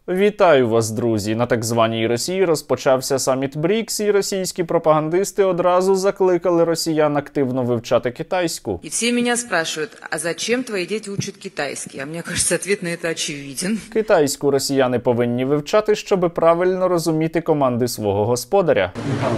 Вітаю вас, друзі! На так званій Росії розпочався саміт БРІКС, і російські пропагандисти одразу закликали росіян активно вивчати китайську. І всі мене спрашують, а зачем твої діти учать китайський? А мені кажется, ответ на це очевиден. Китайську росіяни повинні вивчати, щоб правильно розуміти команди свого господаря.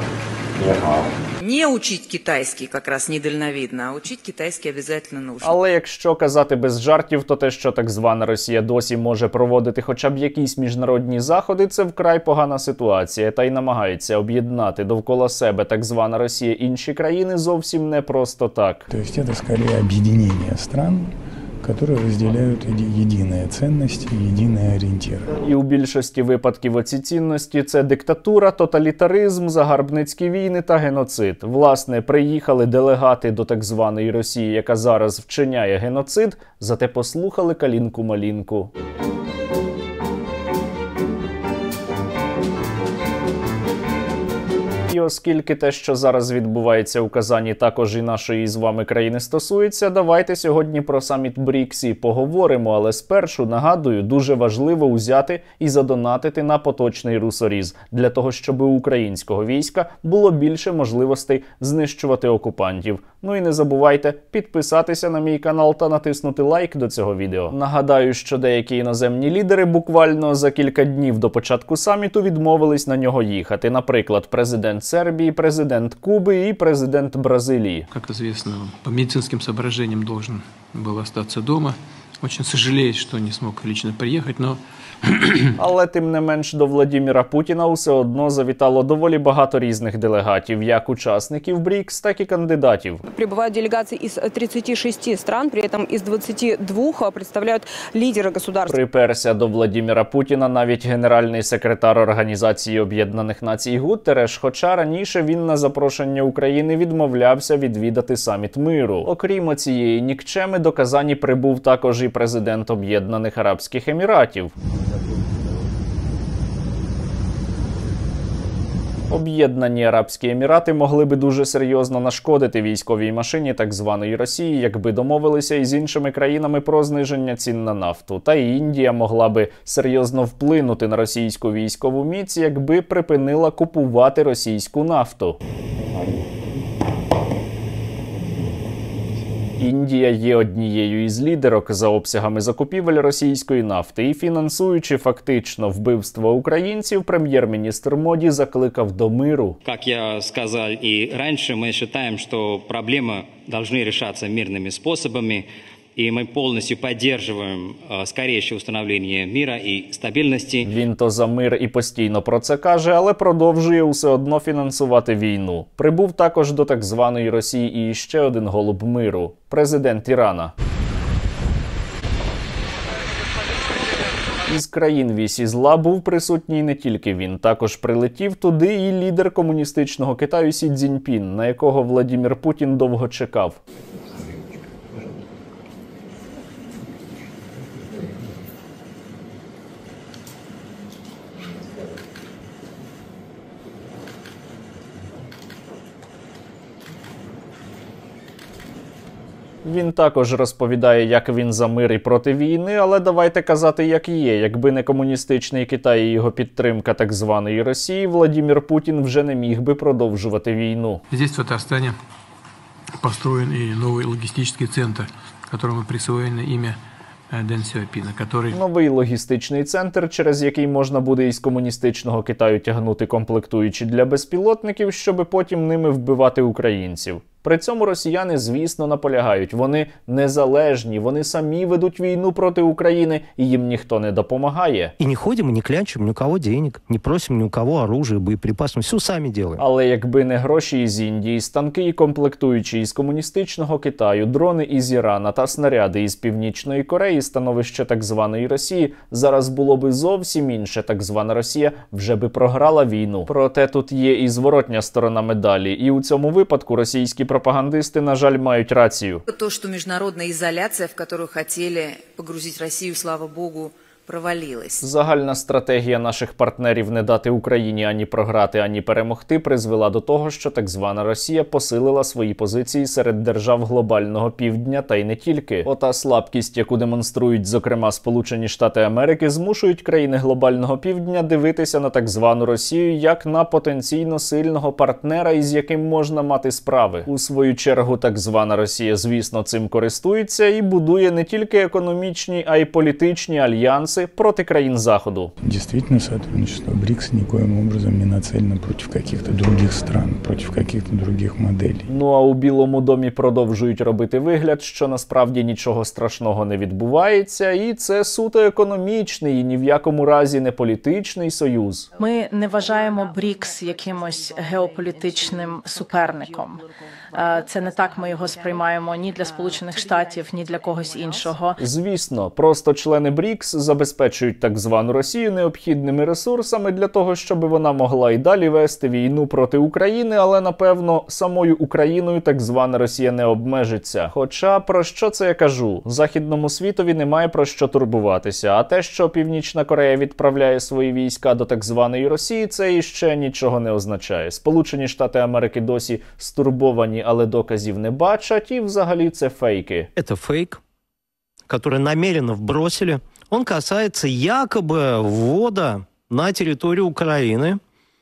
Не учить китайський якраз недальновидно, а учить китайський обов'язково нужно. Але якщо казати без жартів, то те, що так звана Росія досі може проводити хоча б якісь міжнародні заходи, це вкрай погана ситуація, та й намагається об'єднати довкола себе так звана Росія інші країни зовсім не просто так. Тобто це, скоріше, об'єднання стран, которые разделяют єдині цінності, єдині орієнтири. І у більшості випадків оці цінності – це диктатура, тоталітаризм, загарбницькі війни та геноцид. Власне, приїхали делегати до так званої Росії, яка зараз вчиняє геноцид, зате послухали калінку-малінку. І оскільки те, що зараз відбувається у Казані, також і нашої з вами країни стосується, давайте сьогодні про саміт БРІКС і поговоримо, але спершу, нагадую, дуже важливо узяти і задонатити на поточний русоріз, для того, щоб у українського війська було більше можливостей знищувати окупантів. Ну і не забувайте підписатися на мій канал та натиснути лайк до цього відео. Нагадаю, що деякі іноземні лідери буквально за кілька днів до початку саміту відмовились на нього їхати. Наприклад, президент Сербії, президент Куби і президент Бразилії. Как известно, по медицинским соображениям должен был остаться дома. Очень сожалею, что не смог лично приехать, но... Але тим не менш до Владимира Путіна усе одно завітало доволі багато різних делегатів, як учасників БРІКС, так і кандидатів. Прибывают делегации из 36 стран, при этом из 22 представляют лидеры государств. Приперся до Владимира Путіна навіть генеральний секретар Організації Об'єднаних Націй Гуттереш, хоча раніше він на запрошення України відмовлявся відвідати саміт миру. Окрім цієї нікчеми, до Казані прибув також і президент Об'єднаних Арабських Еміратів. Об'єднані Арабські Емірати могли би дуже серйозно нашкодити військовій машині так званої Росії, якби домовилися із іншими країнами про зниження цін на нафту. Та й Індія могла би серйозно вплинути на російську військову міць, якби припинила купувати російську нафту. Індія є однією із лідерок за обсягами закупівель російської нафти і, фінансуючи фактично вбивство українців, прем'єр-міністр Моді закликав до миру. Як я сказав і раніше, ми вважаємо, що проблеми повинні вирішуватися мирними способами. І ми повністю підтримуємо скоріше встановлення миру і стабільності. Він то за мир і постійно про це каже, але продовжує усе одно фінансувати війну. Прибув також до так званої Росії і ще один голуб миру – президент Ірана. Із країн вісі зла був присутній не тільки він. Також прилетів туди і лідер комуністичного Китаю Сі Цзіньпін, на якого Владимир Путін довго чекав. Він також розповідає, як він за мир і проти війни, але давайте казати, як є. Якби не комуністичний Китай і його підтримка так званої Росії, Владимир Путін вже не міг би продовжувати війну. Здесь, в Татарстане, построен и новый логистический центр, которому присвоено имя Дэн Сяопіна, который... Новий логістичний центр, через який можна буде із комуністичного Китаю тягнути комплектуючі для безпілотників, щоби потім ними вбивати українців. При цьому росіяни, звісно, наполягають. Вони незалежні, вони самі ведуть війну проти України, і їм ніхто не допомагає. І не ходимо, не клянчимо ні у кого денег, не просимо ні у кого оружия, боєприпасів, все самі робимо. Але якби не гроші із Індії, станки і комплектуючі із комуністичного Китаю, дрони із Ірана та снаряди із Північної Кореї, становище так званої Росії, зараз було би зовсім інше. Так звана Росія вже би програла війну. Проте тут є і зворотня сторона медалі. І у цьому випадку російські пропагандисти, на жаль, мають рацію. То, що міжнародна ізоляція, в яку хотіли погрузити Росію, слава Богу, провалилась. Загальна стратегія наших партнерів не дати Україні ані програти, ані перемогти призвела до того, що так звана Росія посилила свої позиції серед держав глобального півдня та й не тільки. Ота слабкість, яку демонструють, зокрема, Сполучені Штати Америки, змушують країни глобального півдня дивитися на так звану Росію як на потенційно сильного партнера, із яким можна мати справи. У свою чергу, так звана Росія, звісно, цим користується і будує не тільки економічні, а й політичні альянси проти країн Заходу. Действительно, сотрудничество БРИКС никоим образом не нацелено против каких-то других стран, против каких-то других моделей. Ну а у Білому домі продовжують робити вигляд, що насправді нічого страшного не відбувається, і це суто економічний і ні в якому разі не політичний союз. Ми не вважаємо БРІКС якимось геополітичним суперником. Це не так ми його сприймаємо ні для Сполучених Штатів, ні для когось іншого. Звісно, просто члени БРІКС забезпечують так звану Росію необхідними ресурсами для того, щоб вона могла і далі вести війну проти України, але, напевно, самою Україною так звана Росія не обмежиться. Хоча, про що це я кажу? Західному світові немає про що турбуватися, а те, що Північна Корея відправляє свої війська до так званої Росії, це іще нічого не означає. Сполучені Штати Америки досі стурбовані, але доказів не бачать, і взагалі це фейки. Это фейк, который намеренно вбросили. Он касается якобы ввода на территорию Украины,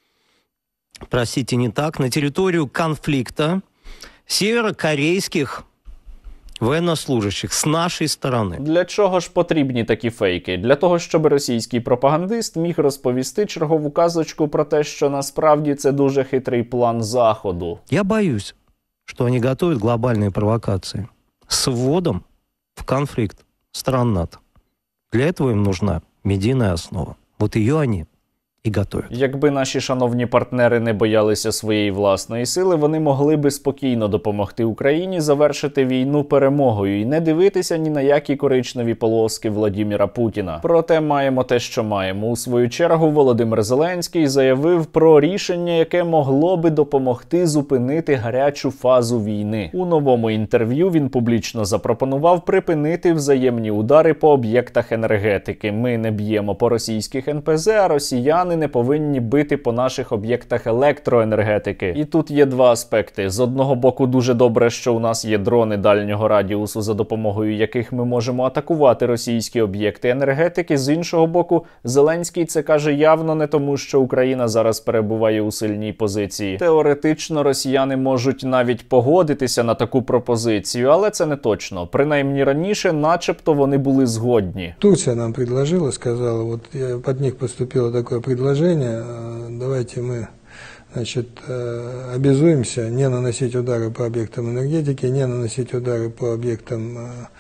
простите, не так, на территорию конфликта северокорейских военнослужащих з нашої сторони. Для чого ж потрібні такі фейки? Для того, щоб російський пропагандист міг розповісти чергову казочку про те, що насправді це дуже хитрий план Заходу. Я боюсь, что они готовят глобальные провокации с вводом в конфликт стран НАТО. Для этого им нужна медийная основа. Вот ее они і готують. Якби наші шановні партнери не боялися своєї власної сили, вони могли би спокійно допомогти Україні завершити війну перемогою і не дивитися ні на які коричневі полоски Владіміра Путіна. Проте маємо те, що маємо. У свою чергу Володимир Зеленський заявив про рішення, яке могло би допомогти зупинити гарячу фазу війни. У новому інтерв'ю він публічно запропонував припинити взаємні удари по об'єктах енергетики. Ми не б'ємо по російських НПЗ, а росіяни не повинні бити по наших об'єктах електроенергетики. І тут є два аспекти. З одного боку, дуже добре, що у нас є дрони дальнього радіусу, за допомогою яких ми можемо атакувати російські об'єкти енергетики. З іншого боку, Зеленський це каже явно не тому, що Україна зараз перебуває у сильній позиції. Теоретично росіяни можуть навіть погодитися на таку пропозицію, але це не точно. Принаймні раніше, начебто, вони були згодні. Турция нам предложила, сказала, вот под них поступило такое предложение, давайте мы, значит, обязуемся не наносить удары по объектам энергетики, не наносить удары по объектам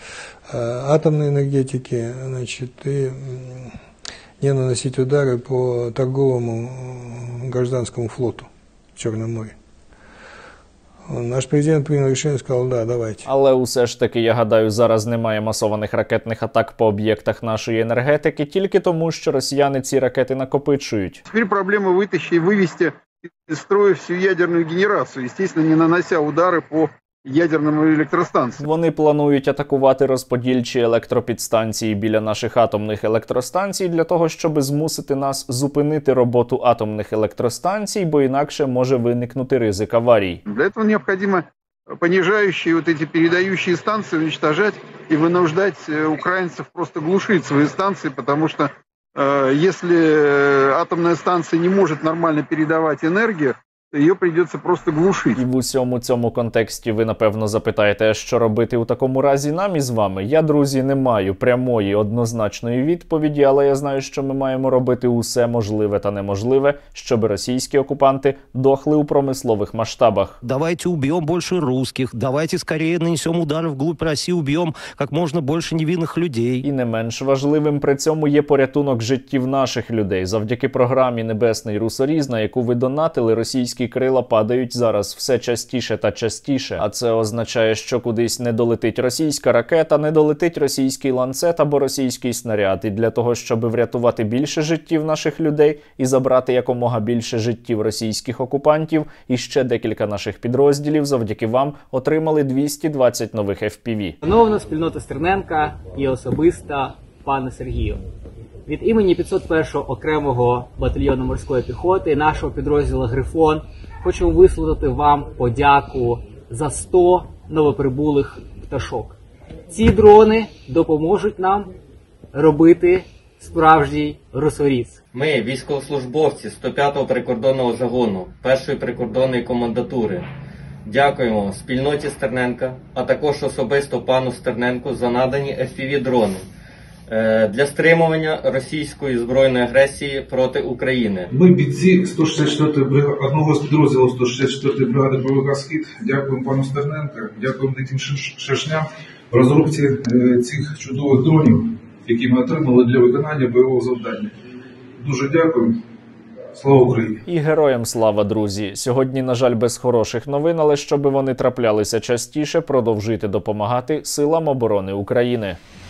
атомной энергетики, значит, и не наносить удары по торговому гражданскому флоту в Черном море. Наш президент прийняв рішення, сказав, да, давайте. Але усе ж таки, я гадаю, зараз немає масованих ракетних атак по об'єктах нашої енергетики тільки тому, що росіяни ці ракети накопичують. Тепер проблема витащити і вивести із строю всю ядерну генерацію, звісно, не нанося удари по ядерному електростанції. Вони планують атакувати розподільчі електропідстанції біля наших атомних електростанцій для того, щоб змусити нас зупинити роботу атомних електростанцій, бо інакше може виникнути ризик аварій. Для цього необхідно понижающие вот эти передающие станции уничтожать и вынуждать украинцев просто глушить свои станции, потому что если атомная станция не может нормально передавать энергию, її прийдеться просто глушити. І в усьому цьому контексті ви, напевно, запитаєте, що робити у такому разі нам із вами. Я, друзі, не маю прямої, однозначної відповіді, але я знаю, що ми маємо робити усе можливе та неможливе, щоб російські окупанти дохли у промислових масштабах. Давайте убьем больше русских, давайте скорее нанесем удары вглубь России, убьем как можно больше невинных людей. І не менш важливим при цьому є порятунок життів наших людей. Завдяки програмі «Небесний русоріз», на яку ви донатили, російські крила падають зараз все частіше та частіше. А це означає, що кудись не долетить російська ракета, не долетить російський ланцет або російський снаряд. І для того, щоб врятувати більше життів наших людей і забрати якомога більше життів російських окупантів, і ще декілька наших підрозділів завдяки вам отримали 220 нових FPV. Шановна спільнота Стерненка і особисто пане Сергію. Від імені 501-го окремого батальйону морської піхоти, нашого підрозділу «Грифон», хочу висловити вам подяку за 100 новоприбулих пташок. Ці дрони допоможуть нам робити справжній русоріз. Ми, військовослужбовці 105-го прикордонного загону, 1-ї прикордонної комендатури, дякуємо спільноті Стерненка, а також особисто пану Стерненку за надані FPV-дрони для стримування російської збройної агресії проти України. Ми, бійці 164-ї бригади, одного з підрозділів 164-ї бригади ПВК «Схід», дякуємо пану Стерненка, дякуємо Диким Шершням в розробці цих чудових дронів, які ми отримали для виконання бойового завдання. Дуже дякую. Слава Україні! І героям слава, друзі! Сьогодні, на жаль, без хороших новин, але щоб вони траплялися частіше, продовжуйте допомагати Силам оборони України.